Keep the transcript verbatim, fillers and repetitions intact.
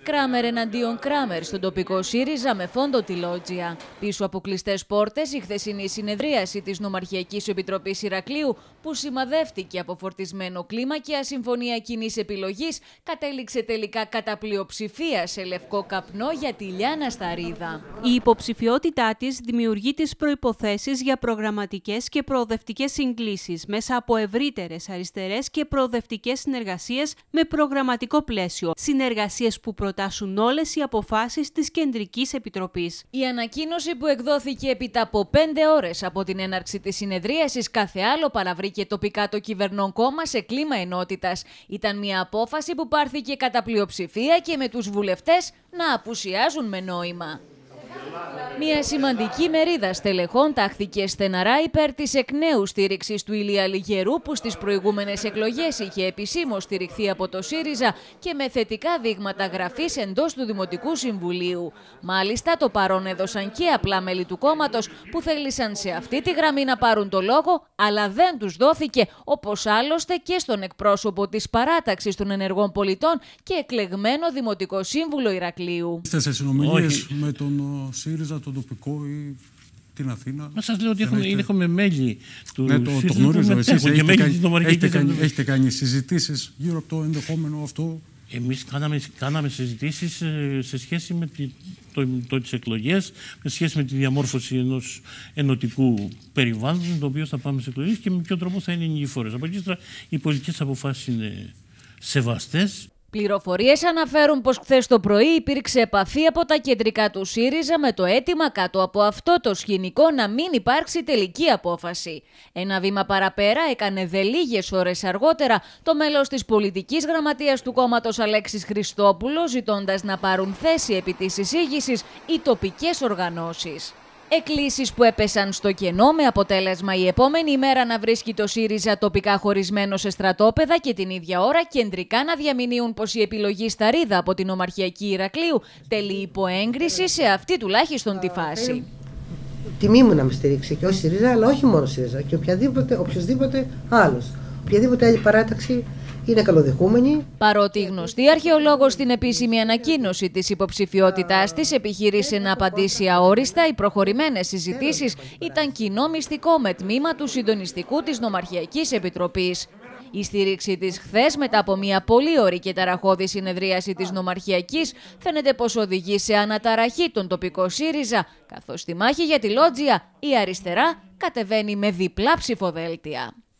Κράμερ εναντίον Κράμερ στον τοπικό ΣΥΡΙΖΑ με φόντο τη Λότζια. Πίσω από κλειστές πόρτες η χθεσινή συνεδρίαση της Νομαρχιακής Επιτροπής Ηρακλείου, που σημαδεύτηκε από φορτισμένο κλίμα και ασυμφωνία κοινής επιλογής, κατέληξε τελικά κατά πλειοψηφία σε λευκό καπνό για τη Λιάννα Σταρίδα. Η υποψηφιότητά της δημιουργεί τις προϋποθέσεις για προγραμματικές και προοδευτικές συγκλήσεις μέσα από ευρύτερες αριστερές και προοδευτικές συνεργασίες με προγραμματικό πλαίσιο. Συνεργασίες που προτάσουν όλες οι αποφάσεις της Κεντρικής Επιτροπής. Η ανακοίνωση, που εκδόθηκε έπειτα από πέντε ώρες από την έναρξη της συνεδρίασης, κάθε άλλο παραβρήκε τοπικά το κυβερνών κόμμα σε κλίμα ενότητας. Ήταν μια απόφαση που πάρθηκε κατά πλειοψηφία και με τους βουλευτές να απουσιάζουν με νόημα. Μια σημαντική μερίδα στελεχών τάχθηκε στεναρά υπέρ της εκ νέου στήριξης του Ηλία Λιγερού, που στις προηγούμενες εκλογές είχε επισήμως στηριχθεί από το ΣΥΡΙΖΑ και με θετικά δείγματα γραφής εντός του Δημοτικού Συμβουλίου. Μάλιστα, το παρόν έδωσαν και απλά μέλη του κόμματος που θέλησαν σε αυτή τη γραμμή να πάρουν το λόγο, αλλά δεν τους δόθηκε, όπως άλλωστε και στον εκπρόσωπο της Παράταξης των Ενεργών Πολιτών και εκλεγμένο Δημοτικό Σύμβουλο Ηρακλείου. Είστε σε συνομιλίες με τον ΣΥΡΙΖΑ, τον τοπικό ή την Αθήνα? Μα σας λέω ότι έχουμε, έχετε... έχουμε μέλη του ναι, το, ΣΥΡΙΖΑ. Το γνωρίζω. Εσείς έχετε, κάνει, έχετε, κάνει, έχετε έχετε κάνει συζητήσεις γύρω από το ενδεχόμενο αυτό? Εμείς κάναμε, κάναμε συζητήσεις σε σχέση με τη, το, το, τις εκλογές, με σχέση με τη διαμόρφωση ενός ενωτικού περιβάλλοντος, το οποίο θα πάμε σε εκλογές και με ποιο τρόπο θα είναι οι νικηφόρες. Από εκεί οι πολιτικές αποφάσεις είναι σεβαστές. Πληροφορίες αναφέρουν πως χθες το πρωί υπήρξε επαφή από τα κεντρικά του ΣΥΡΙΖΑ με το αίτημα κάτω από αυτό το σκηνικό να μην υπάρξει τελική απόφαση. Ένα βήμα παραπέρα έκανε δε λίγες ώρες αργότερα το μέλος της πολιτικής γραμματείας του κόμματος Αλέξης Χριστόπουλος, ζητώντας να πάρουν θέση επί της εισήγησης οι τοπικές οργανώσεις. Εκκλήσεις που έπεσαν στο κενό, με αποτέλεσμα η επόμενη ημέρα να βρίσκει το ΣΥΡΙΖΑ τοπικά χωρισμένο σε στρατόπεδα και την ίδια ώρα κεντρικά να διαμηνύουν πως η επιλογή Σταρίδα από την Νομαρχιακή Ηρακλείου τελεί υποέγκριση σε αυτή τουλάχιστον τη φάση. Τιμή μου να με στηρίξει και ο ΣΥΡΙΖΑ, αλλά όχι μόνο ΣΥΡΙΖΑ, και οποιαδήποτε, οποιοδήποτε άλλος. Οποιαδήποτε άλλη παράταξη είναι καλοδεχούμενη. Παρότι γνωστή αρχαιολόγος στην επίσημη ανακοίνωση της υποψηφιότητάς της επιχείρησε να απαντήσει αόριστα, οι προχωρημένες συζητήσεις ήταν κοινό μυστικό με τμήμα του συντονιστικού της Νομαρχιακής Επιτροπής. Η στήριξη της χθες, μετά από μια πολύ ωρή και ταραχώδη συνεδρίαση της Νομαρχιακής, φαίνεται πως οδηγεί σε αναταραχή τον τοπικό ΣΥΡΙΖΑ, καθώς στη μάχη για τη Λότζια η αριστερά κατεβαίνει με διπλά ψηφοδέλτια.